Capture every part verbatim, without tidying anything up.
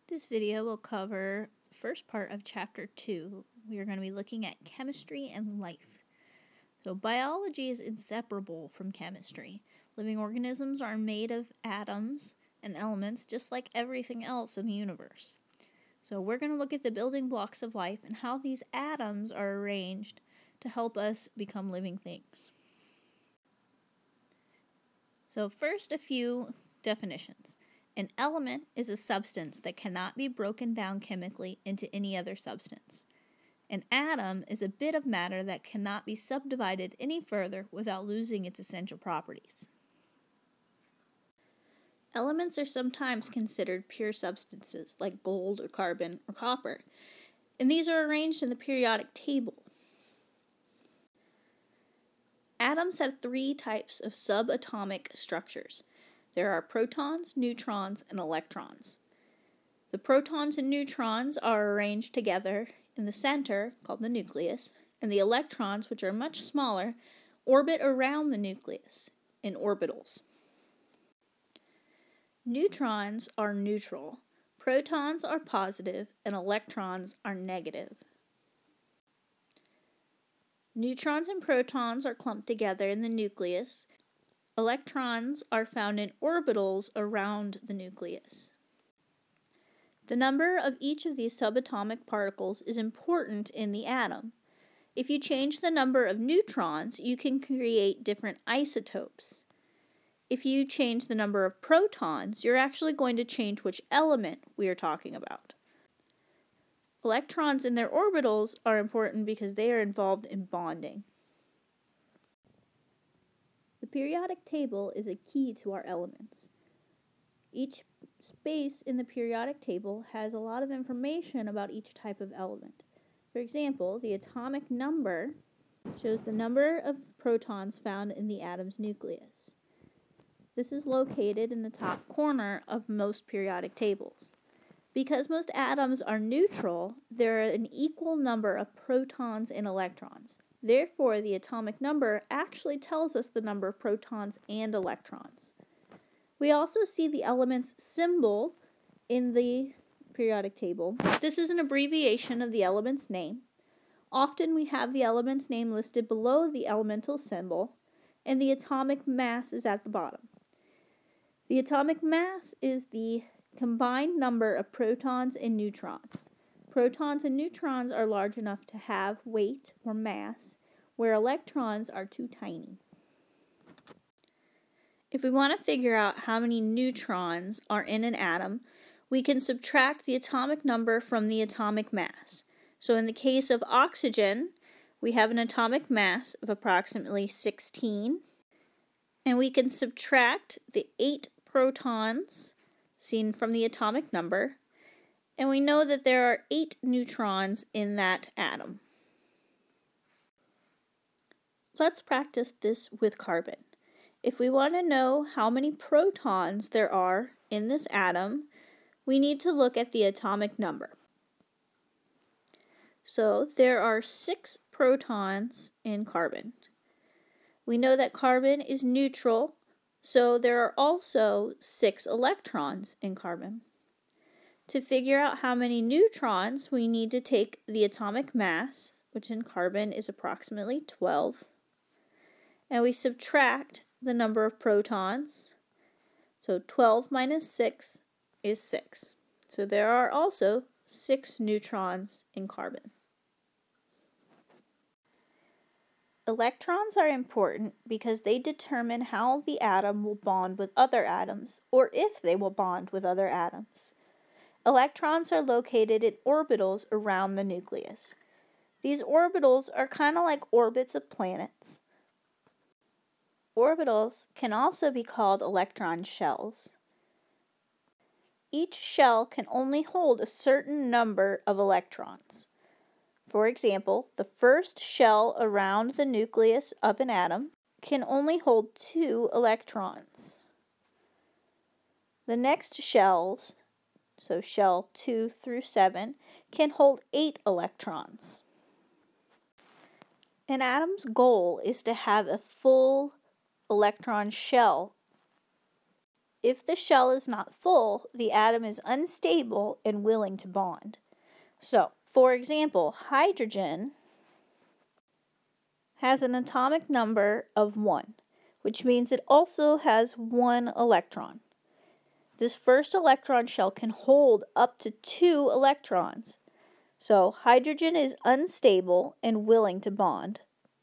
This video will cover the first part of chapter two. We are going to be looking at chemistry and life. So biology is inseparable from chemistry. Living organisms are made of atoms and elements just like everything else in the universe. So we're going to look at the building blocks of life and how these atoms are arranged to help us become living things. So first, a few definitions. An element is a substance that cannot be broken down chemically into any other substance. An atom is a bit of matter that cannot be subdivided any further without losing its essential properties. Elements are sometimes considered pure substances like gold or carbon or copper, and these are arranged in the periodic table. Atoms have three types of subatomic structures. There are protons, neutrons, and electrons. The protons and neutrons are arranged together in the center, called the nucleus, and the electrons, which are much smaller, orbit around the nucleus in orbitals. Neutrons are neutral, protons are positive, and electrons are negative. Neutrons and protons are clumped together in the nucleus. Electrons are found in orbitals around the nucleus. The number of each of these subatomic particles is important in the atom. If you change the number of neutrons, you can create different isotopes. If you change the number of protons, you're actually going to change which element we are talking about. Electrons in their orbitals are important because they are involved in bonding. The periodic table is a key to our elements. Each space in the periodic table has a lot of information about each type of element. For example, the atomic number shows the number of protons found in the atom's nucleus. This is located in the top corner of most periodic tables. Because most atoms are neutral, there are an equal number of protons and electrons. Therefore, the atomic number actually tells us the number of protons and electrons. We also see the element's symbol in the periodic table. This is an abbreviation of the element's name. Often we have the element's name listed below the elemental symbol, and the atomic mass is at the bottom. The atomic mass is the combined number of protons and neutrons. Protons and neutrons are large enough to have weight or mass, where electrons are too tiny. If we want to figure out how many neutrons are in an atom, we can subtract the atomic number from the atomic mass. So in the case of oxygen, we have an atomic mass of approximately sixteen, and we can subtract the eight protons seen from the atomic number, and we know that there are eight neutrons in that atom. Let's practice this with carbon. If we want to know how many protons there are in this atom, we need to look at the atomic number. So there are six protons in carbon. We know that carbon is neutral, so there are also six electrons in carbon. To figure out how many neutrons, we need to take the atomic mass, which in carbon is approximately twelve, and we subtract the number of protons. So twelve minus six is six. So there are also six neutrons in carbon. Electrons are important because they determine how the atom will bond with other atoms, or if they will bond with other atoms. Electrons are located in orbitals around the nucleus. These orbitals are kind of like orbits of planets. Orbitals can also be called electron shells. Each shell can only hold a certain number of electrons. For example, the first shell around the nucleus of an atom can only hold two electrons. The next shells, so shell two through seven, can hold eight electrons. An atom's goal is to have a full electron shell. If the shell is not full, the atom is unstable and willing to bond. So, for example, hydrogen has an atomic number of one, which means it also has one electron. This first electron shell can hold up to two electrons. So, hydrogen is unstable and willing to bond.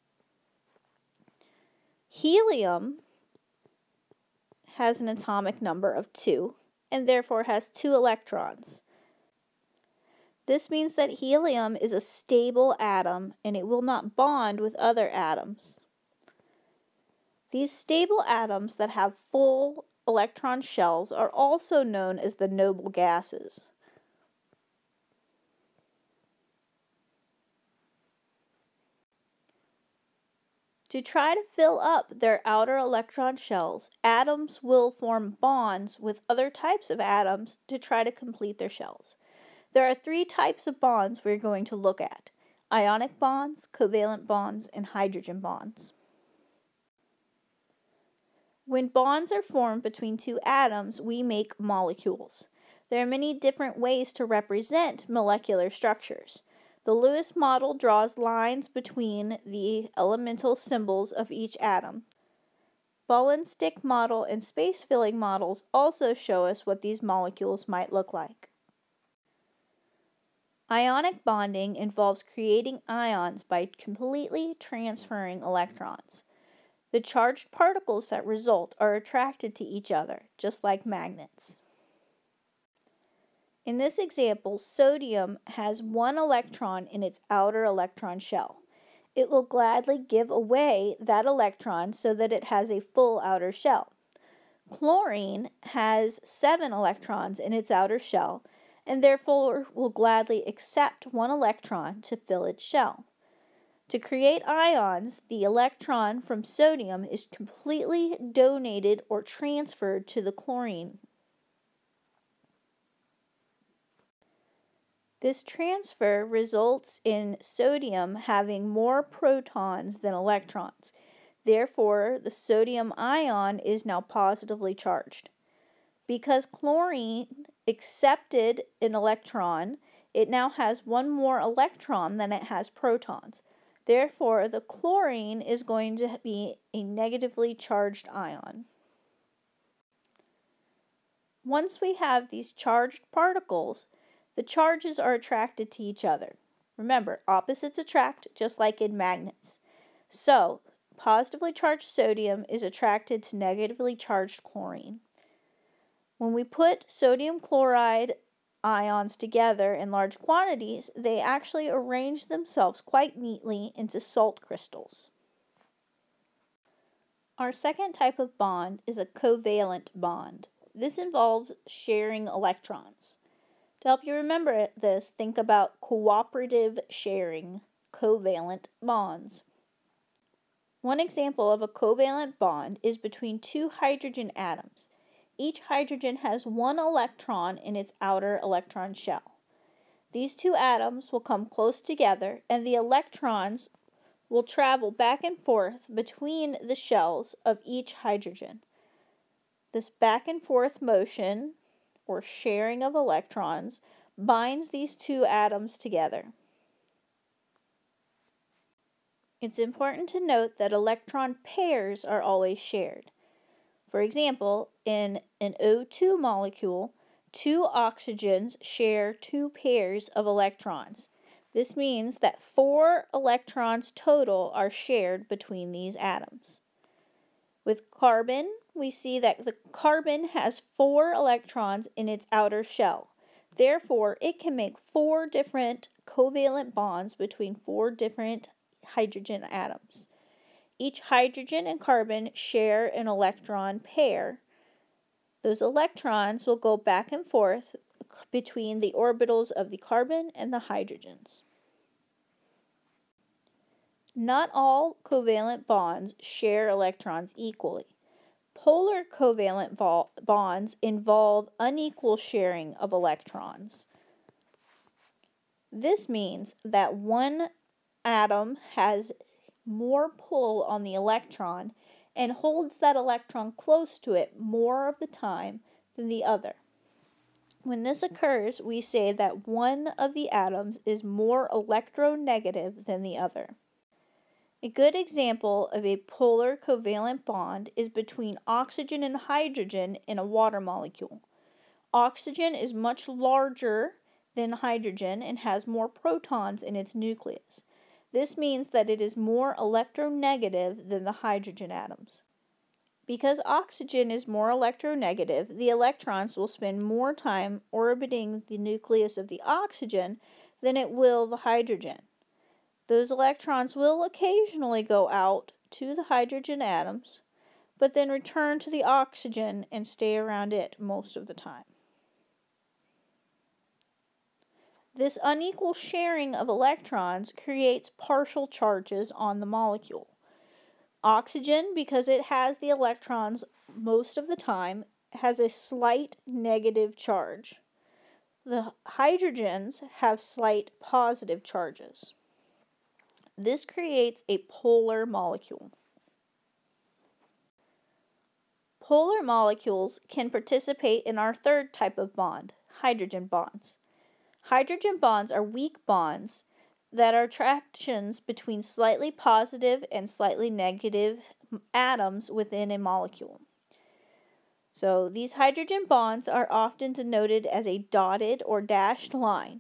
Helium has an atomic number of two and therefore has two electrons. This means that helium is a stable atom and it will not bond with other atoms. These stable atoms that have full electron shells are also known as the noble gases. To try to fill up their outer electron shells, atoms will form bonds with other types of atoms to try to complete their shells. There are three types of bonds we're going to look at: ionic bonds, covalent bonds, and hydrogen bonds. When bonds are formed between two atoms, we make molecules. There are many different ways to represent molecular structures. The Lewis model draws lines between the elemental symbols of each atom. Ball and stick model and space-filling models also show us what these molecules might look like. Ionic bonding involves creating ions by completely transferring electrons. The charged particles that result are attracted to each other, just like magnets. In this example, sodium has one electron in its outer electron shell. It will gladly give away that electron so that it has a full outer shell. Chlorine has seven electrons in its outer shell and therefore will gladly accept one electron to fill its shell. To create ions, the electron from sodium is completely donated or transferred to the chlorine. This transfer results in sodium having more protons than electrons. Therefore, the sodium ion is now positively charged. Because chlorine accepted an electron, it now has one more electron than it has protons. Therefore, the chlorine is going to be a negatively charged ion. Once we have these charged particles, the charges are attracted to each other. Remember, opposites attract, just like in magnets. So, positively charged sodium is attracted to negatively charged chlorine. When we put sodium chloride ions together in large quantities, they actually arrange themselves quite neatly into salt crystals. Our second type of bond is a covalent bond. This involves sharing electrons. To help you remember this, think about cooperative sharing, covalent bonds. One example of a covalent bond is between two hydrogen atoms. Each hydrogen has one electron in its outer electron shell. These two atoms will come close together and the electrons will travel back and forth between the shells of each hydrogen. This back and forth motion, or sharing of electrons, binds these two atoms together. It's important to note that electron pairs are always shared. For example, in an O two molecule, two oxygens share two pairs of electrons. This means that four electrons total are shared between these atoms. With carbon, we see that the carbon has four electrons in its outer shell. Therefore, it can make four different covalent bonds between four different hydrogen atoms. Each hydrogen and carbon share an electron pair. Those electrons will go back and forth between the orbitals of the carbon and the hydrogens. Not all covalent bonds share electrons equally. Polar covalent bonds involve unequal sharing of electrons. This means that one atom has more pull on the electron and holds that electron close to it more of the time than the other. When this occurs, we say that one of the atoms is more electronegative than the other. A good example of a polar covalent bond is between oxygen and hydrogen in a water molecule. Oxygen is much larger than hydrogen and has more protons in its nucleus. This means that it is more electronegative than the hydrogen atoms. Because oxygen is more electronegative, the electrons will spend more time orbiting the nucleus of the oxygen than it will the hydrogen. Those electrons will occasionally go out to the hydrogen atoms, but then return to the oxygen and stay around it most of the time. This unequal sharing of electrons creates partial charges on the molecule. Oxygen, because it has the electrons most of the time, has a slight negative charge. The hydrogens have slight positive charges. This creates a polar molecule. Polar molecules can participate in our third type of bond, hydrogen bonds. Hydrogen bonds are weak bonds that are attractions between slightly positive and slightly negative atoms within a molecule. So these hydrogen bonds are often denoted as a dotted or dashed line.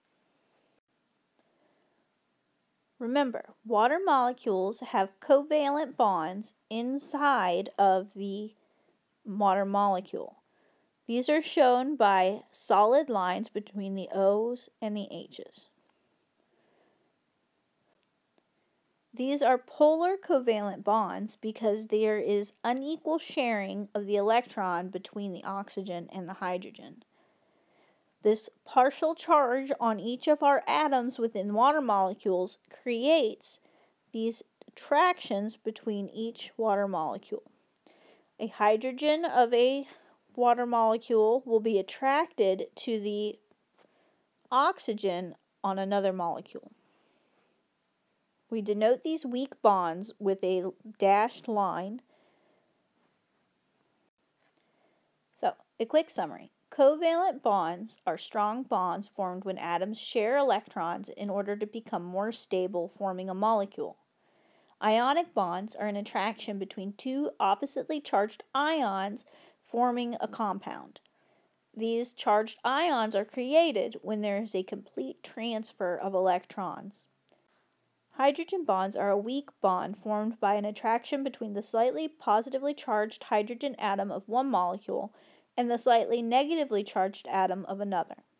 Remember, water molecules have covalent bonds inside of the water molecule. These are shown by solid lines between the O's and the H's. These are polar covalent bonds because there is unequal sharing of the electron between the oxygen and the hydrogen. This partial charge on each of our atoms within water molecules creates these attractions between each water molecule. A hydrogen of a water molecule will be attracted to the oxygen on another molecule. We denote these weak bonds with a dashed line. So, a quick summary. Covalent bonds are strong bonds formed when atoms share electrons in order to become more stable, forming a molecule. Ionic bonds are an attraction between two oppositely charged ions forming a compound. These charged ions are created when there is a complete transfer of electrons. Hydrogen bonds are a weak bond formed by an attraction between the slightly positively charged hydrogen atom of one molecule and the slightly negatively charged atom of another.